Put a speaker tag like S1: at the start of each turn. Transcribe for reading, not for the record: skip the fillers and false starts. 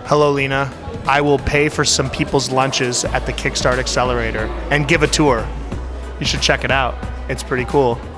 S1: HelloNina, I will pay for some people's lunches at the Kickstart Accelerator and give a tour. You should check it out. It's pretty cool.